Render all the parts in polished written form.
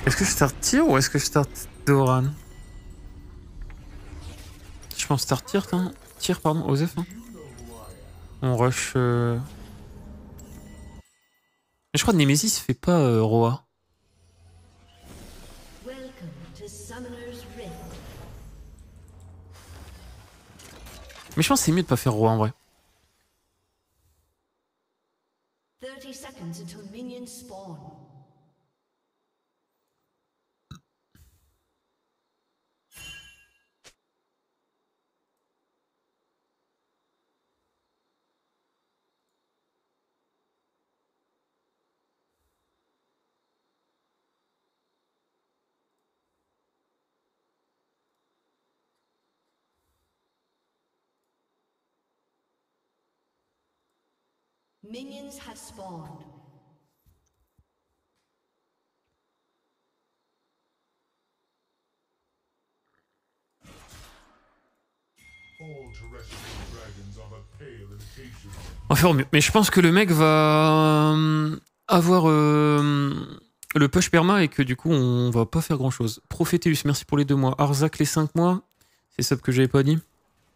Est-ce que je start tir ou est-ce que je start Doran? Je pense start tir, tir pardon, Osef. Hein. On rush. Mais je crois que Nemesis fait pas Roa. Mais je pense que c'est mieux de pas faire Roa en vrai. 30 seconds until minions spawn. Minions have spawned. On va faire au mieux. Mais je pense que le mec va avoir le push perma et que du coup on va pas faire grand chose. Prophéteus, merci pour les 2 mois. Arzak les 5 mois. C'est sub que j'avais pas dit.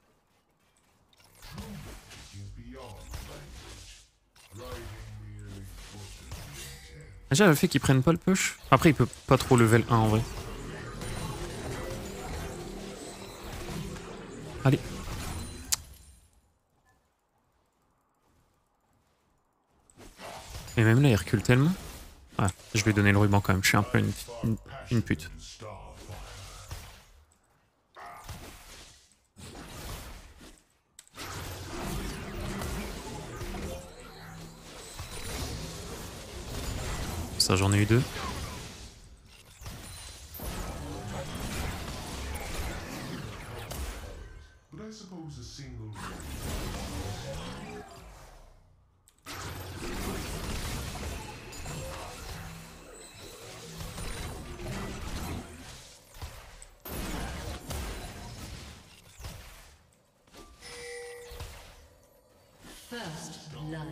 Déjà le fait qu'ils prennent pas le push. Après il peut pas trop level 1 en vrai. Allez. Et même là il recule tellement. Ah, je vais donner le ruban quand même, je suis un peu une pute. Ça j'en ai eu 2. First blood.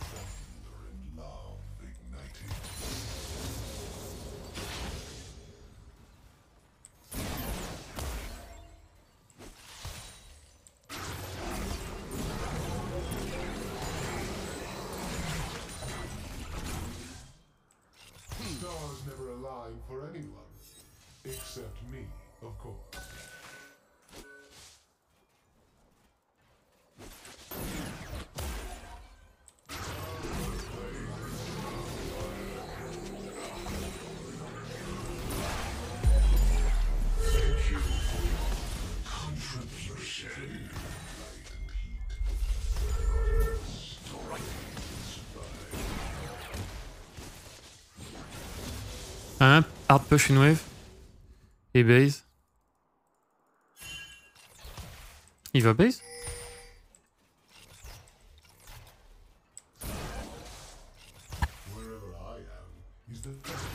Stars never align for anyone, except me, of course. Un hard push une wave. Et base. Il va base? Wherever I am, is the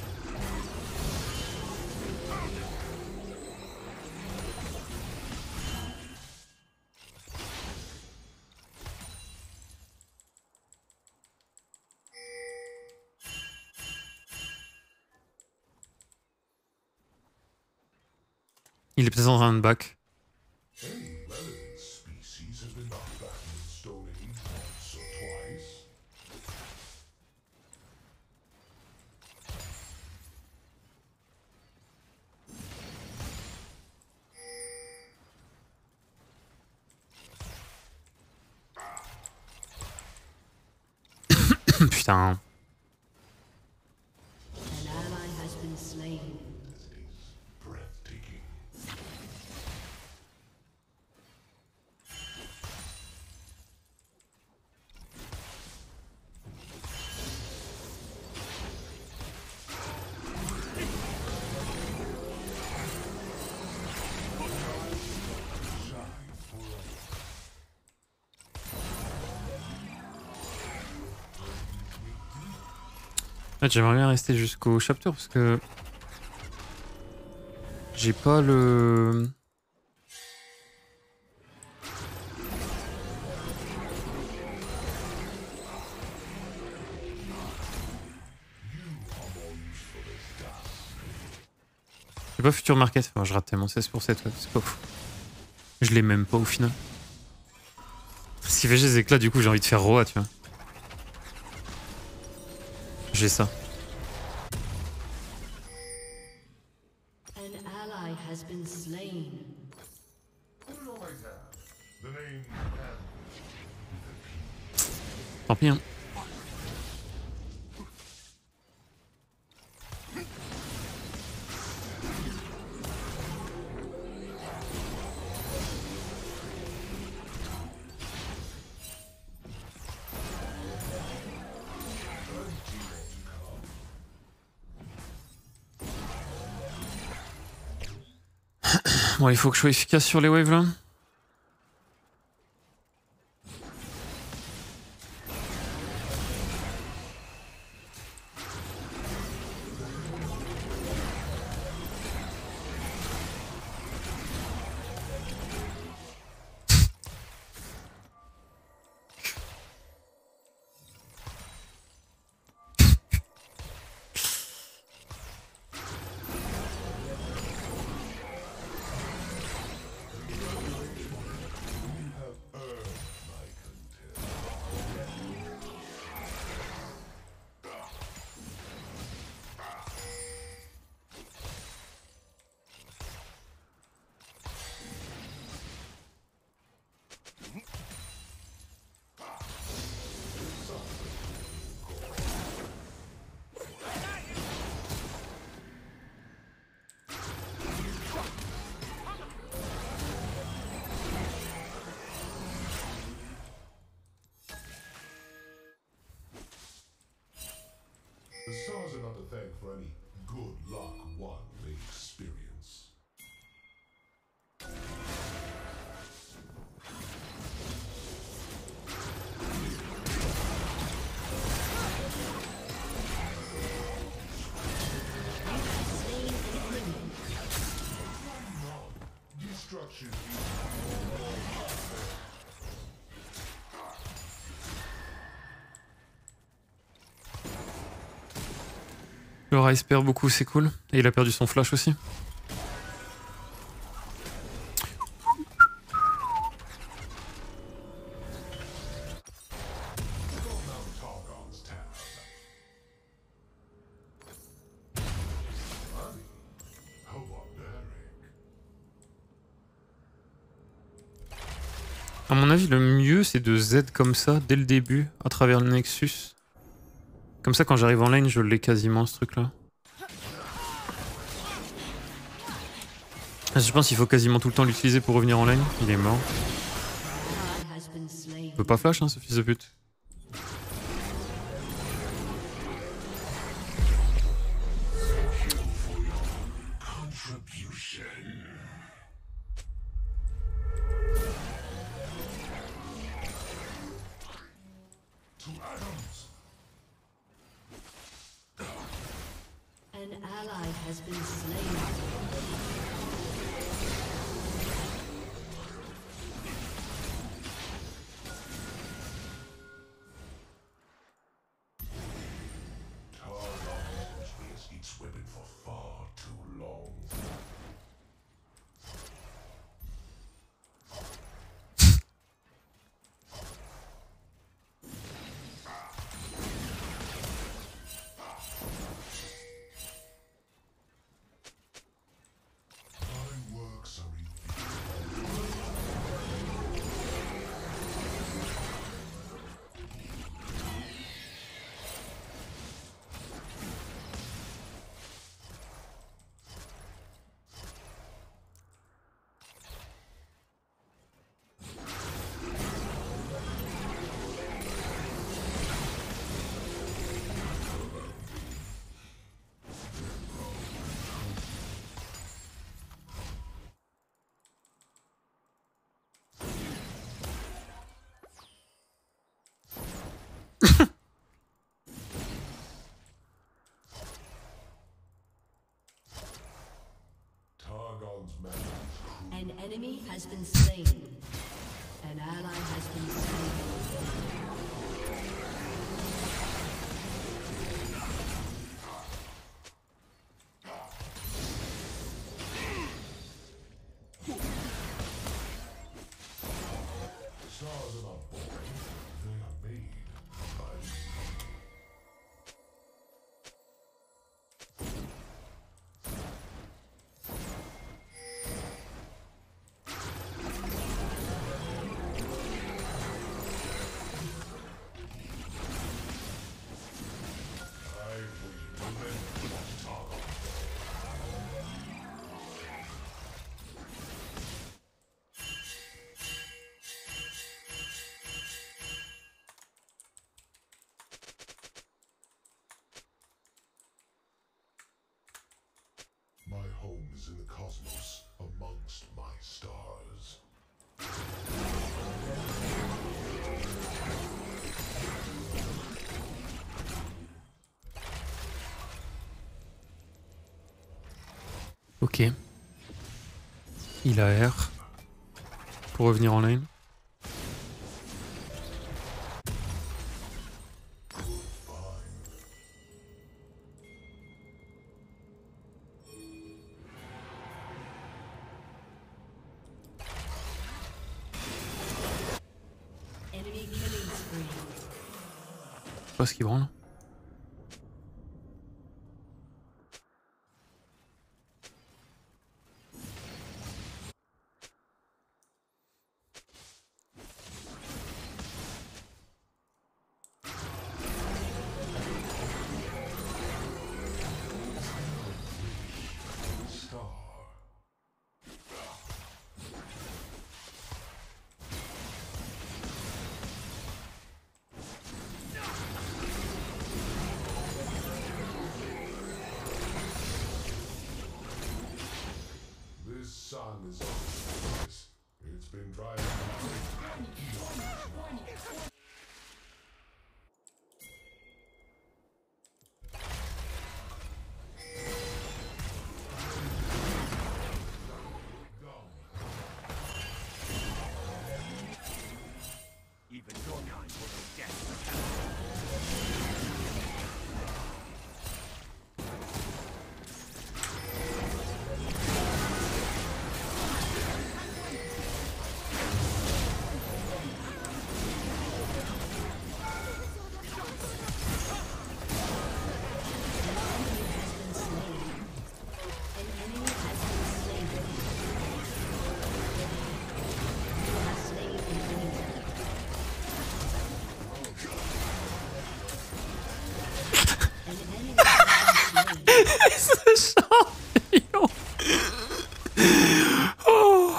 Il est peut-être en train de back. any relevant species has been knocked back in the Stone Age once or twice. Putain. An ally has been slain. Breathtaking. J'aimerais bien rester jusqu'au chapter parce que j'ai pas le... J'ai pas Future Market. Oh, je rate tellement 16 pour 7, ouais, c'est pas fou. Je l'ai même pas au final. Ce qui fait chier, c'est que là, du coup, j'ai envie de faire Roa, tu vois. J'ai ça. An ally has been slain. Put it on my tab. The name Tant pis, hein. Bon, il faut que je sois efficace sur les waves là. The stars are not to thank for any good luck one may experience. Destruction Le Ryze perd beaucoup, c'est cool. Et il a perdu son flash aussi. Targon's tab. Money? How barbaric. À mon avis, le mieux, c'est de Z comme ça, dès le début, à travers le Nexus. Comme ça, quand j'arrive en lane, je l'ai quasiment, ce truc-là. Je pense qu'il faut quasiment tout le temps l'utiliser pour revenir en lane. Il est mort. Ally has been slain. Il peut pas flash, hein, ce fils de pute. Contribution. To atoms. An ally has been slain. Targon has raised its weapon for far too long. My works are revealed. Targon's man is cruel. An enemy has been slain. An ally has been slain. galaxies in the cosmos amongst my stars. Ok. Il a R. Pour revenir en lane. Enemy killing spree. Je sais pas ce qu'il branle. Star. This sun is on. It's been drying out. Even your kind will know death. An enemy has been slain. You have slain an enemy. An enemy has been slain. Ce champignon. Oh.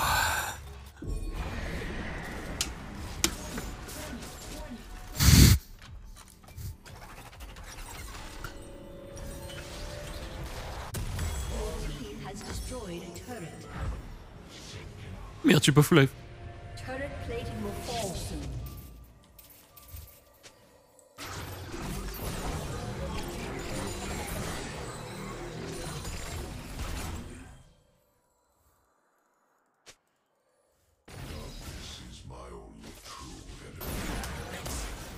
Team has destroyed a turret. Merde, je suis pas full life. Turret plating will fall soon. This is my only true enemy.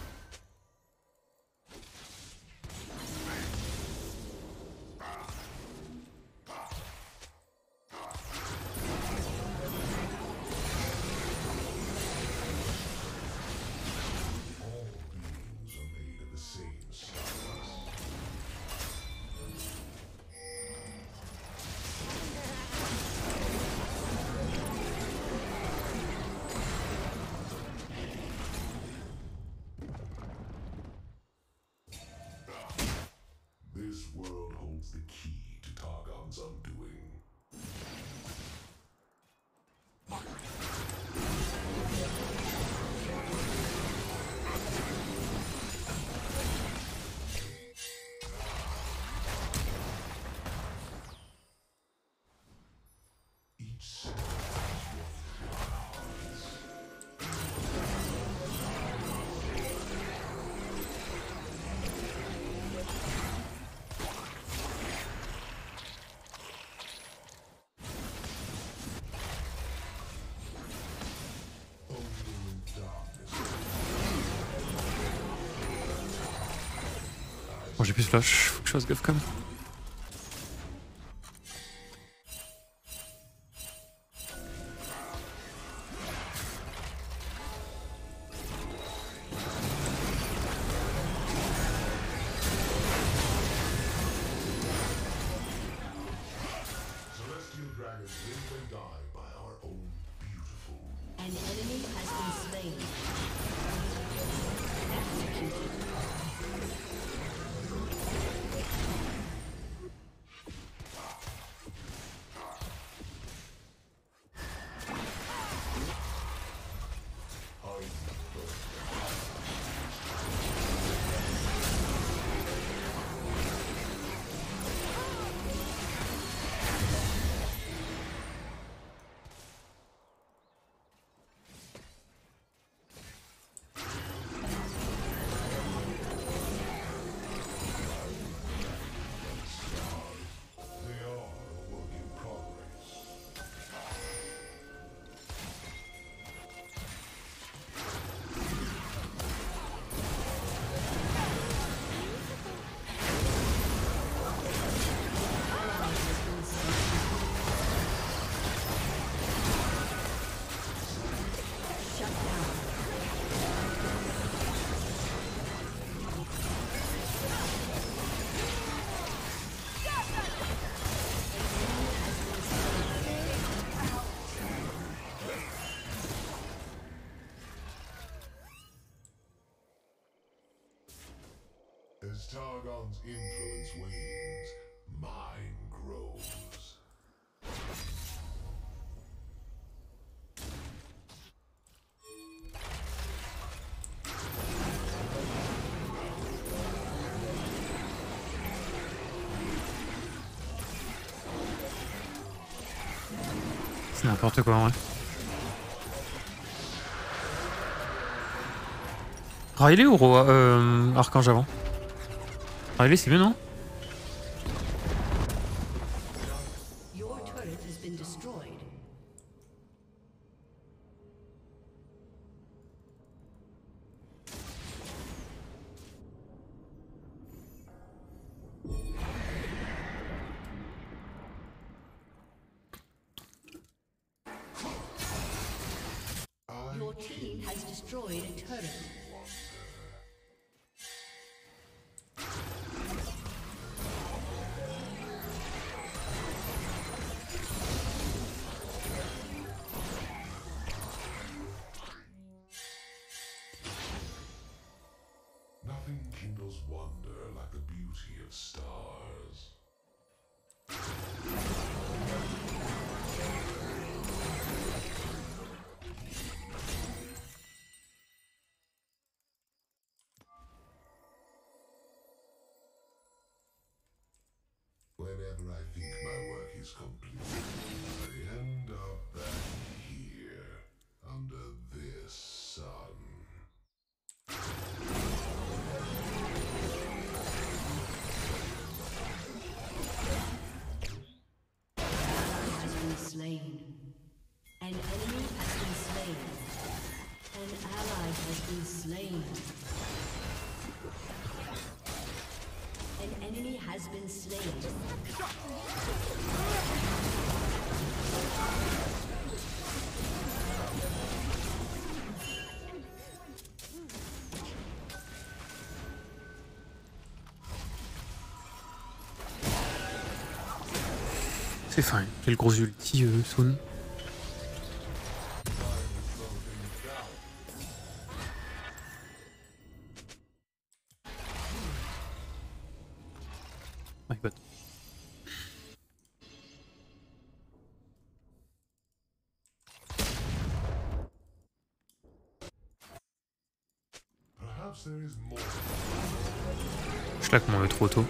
All beings are made of the same stars. This world holds the key to Targon's undoing. Each cell is one of our hearts. Only in darkness. Bon, j'ai plus de flash. Faut que je fasse gaffe quand même. Celestial dragons live and die by our own beautiful rules. An enemy has been slain. Executed. Targon's influence wanes, mine grows. C'est n'importe quoi en vrai. Riley ou Roi Archange avant? Riley c'est mieux non? Your turret has been destroyed. Your team has destroyed a turret. Nothing kindles wonder like the beauty of stars. Whenever I think my work is complete, I end up back here, under this sun. Has been slain. An enemy has been slain. An ally has been slain. An enemy has been slain. C'est fine. Quel gros ulti Soon. My god. Perhaps there is more. Je claque mon trop tôt.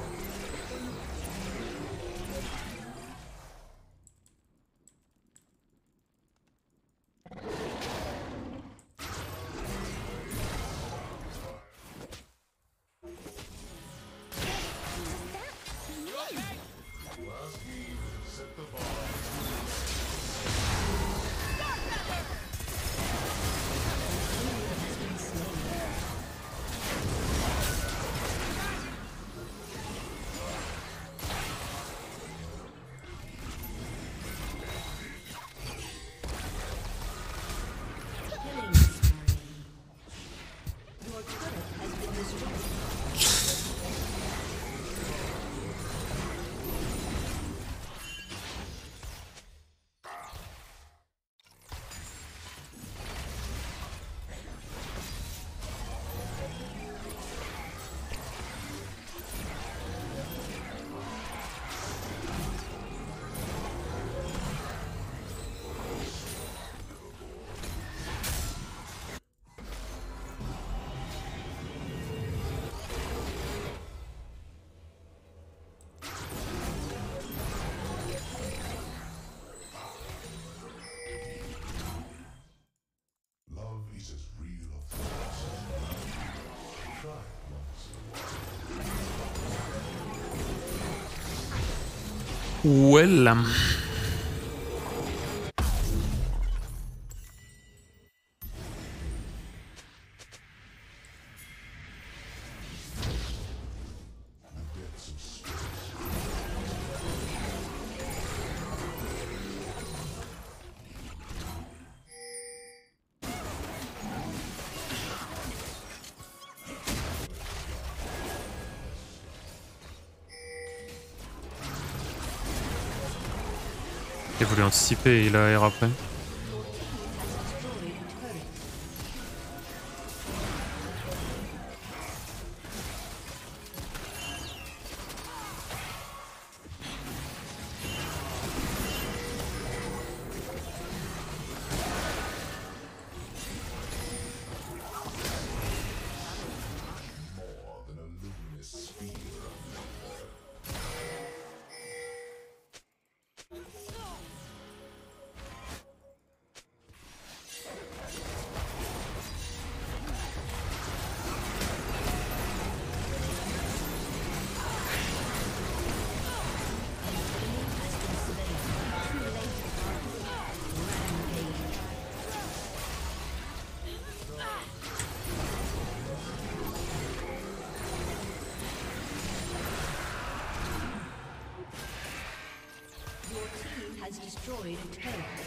Killing spree. Your turret has been destroyed. Love is as real of thoughts as love. Try it once in a while. Well. The depths of space. Il a voulu anticiper et il a air après. Your team has destroyed a turret.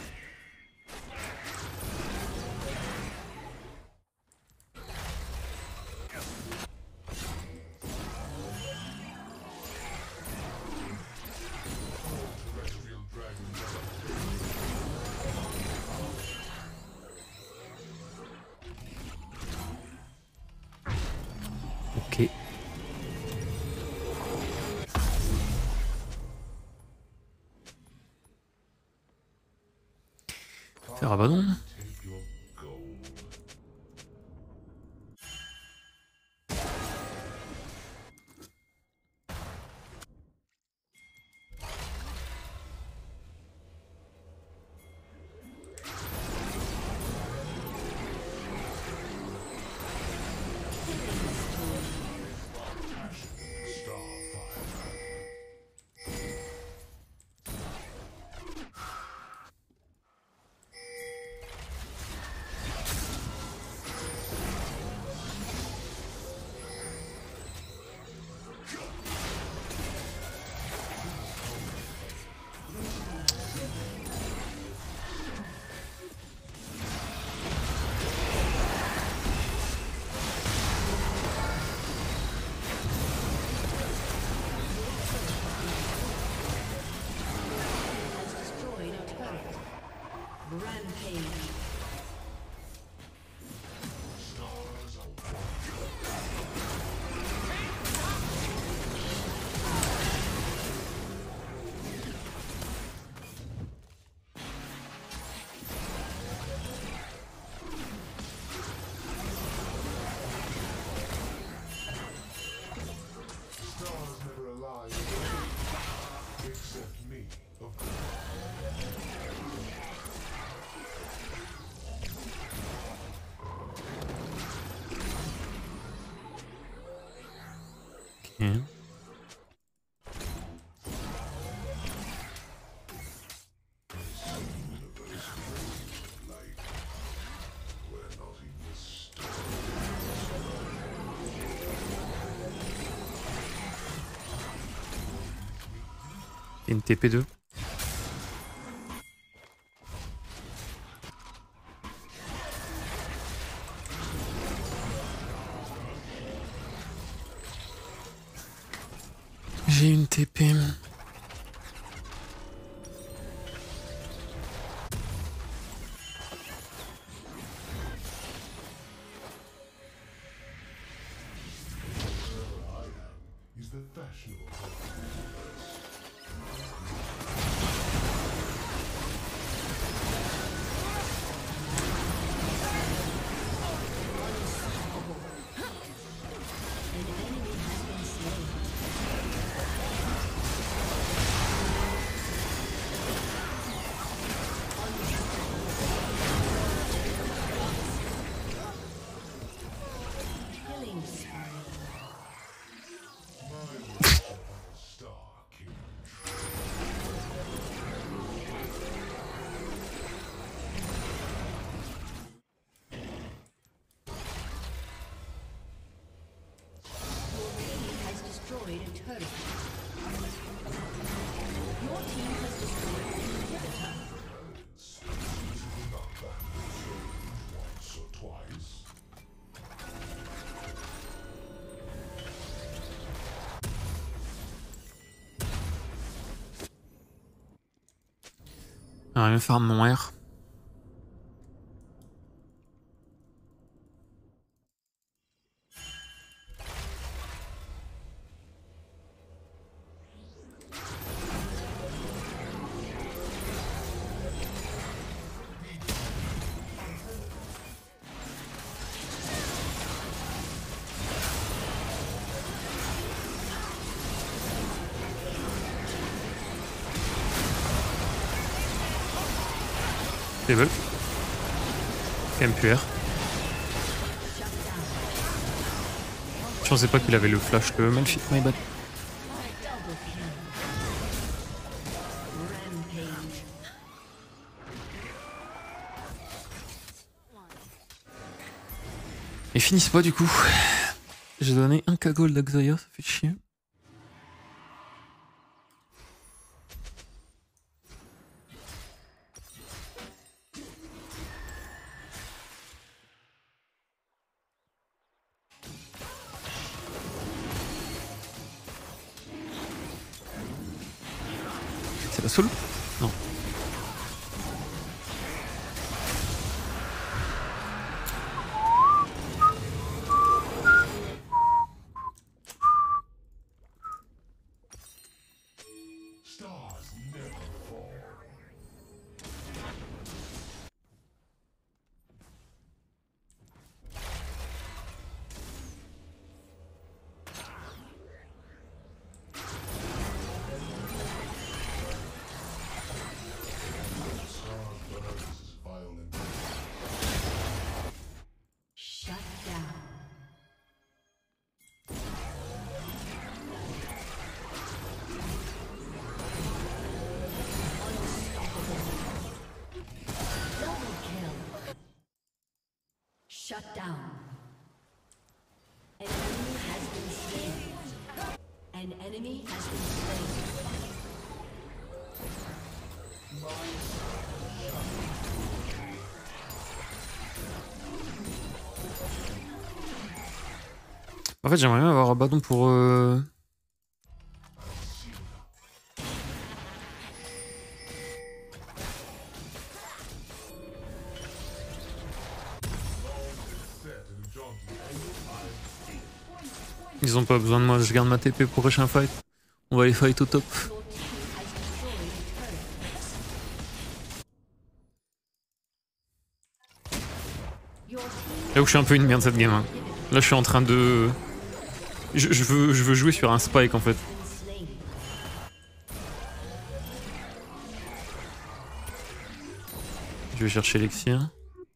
Ok. Faire Abaddon. Take your gold. Rampage. Stars never alive. Except me, of course. Ok. We're not even stars. Et une TP2. J'ai une TP. He's the fashionable. An enemy has been slain. Killing spree. Star King. Your team has destroyed a turret. Your team has destroyed an inhibitor. Not that once or twice. On va même faire mon R. Level. Quand même puer. Je pensais pas qu'il avait le flash, le Malphite, my bad. Double kill. Rampage. Ils finissent pas du coup. J'ai donné un K-Gold d'Axaya, ça fait chier. C'est la solo? Non. Stars never fall. Violent. Shut down. Double kill. Shut down. An enemy has been slain. An enemy has been slain. En fait, j'aimerais bien avoir Abaddon pour. Ils ont pas besoin de moi, je garde ma TP pour prochain fight. On va les fight au top. Là où je suis un peu une merde cette game. Hein. Là, je suis en train de. Je veux jouer sur un spike en fait. Je vais chercher l'Elixir.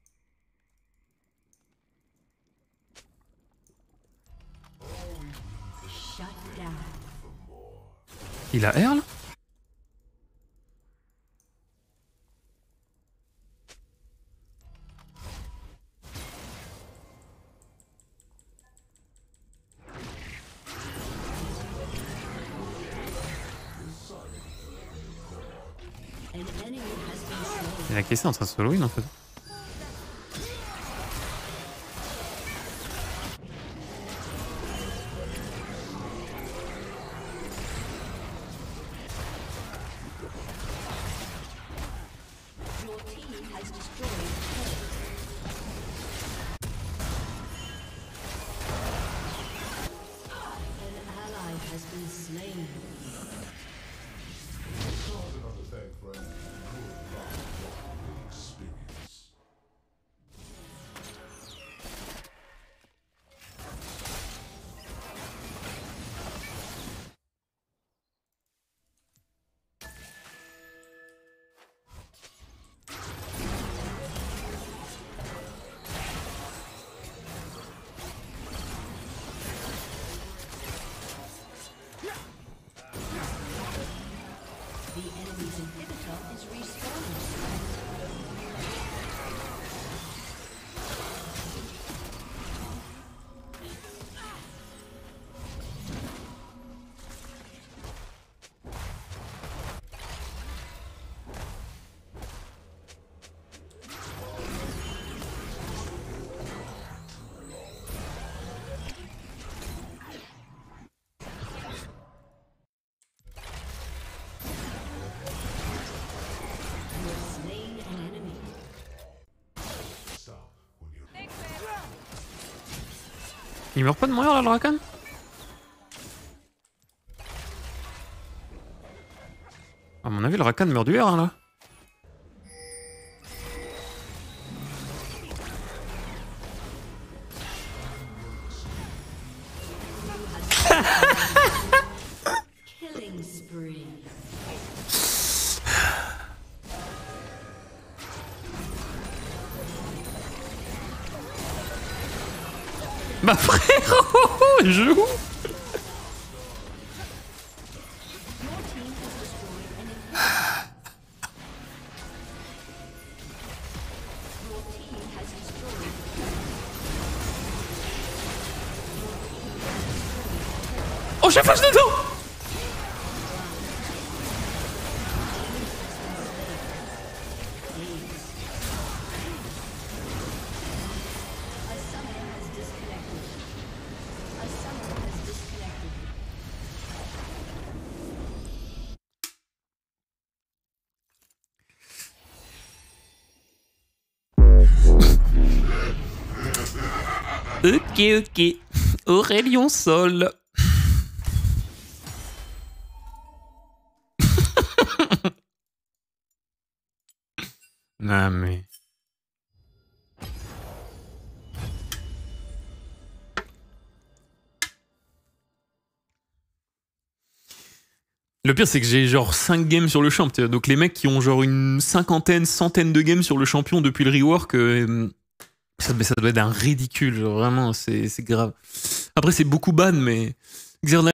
Il a R là? Il a caissé en train de solo win en fait. Il meurt pas de mourir là le Rakan? À mon avis le Rakan meurt du R hein, là. Killing spree. Bah frérot, joue. Oh j'ai flash dedans. Ok. Aurélien Sol. Ah mais... Le pire, c'est que j'ai genre 5 games sur le champ. Donc les mecs qui ont genre une centaine de games sur le champion depuis le rework, ça doit être un ridicule. Genre vraiment, c'est grave. Après, c'est beaucoup ban, mais... Xerna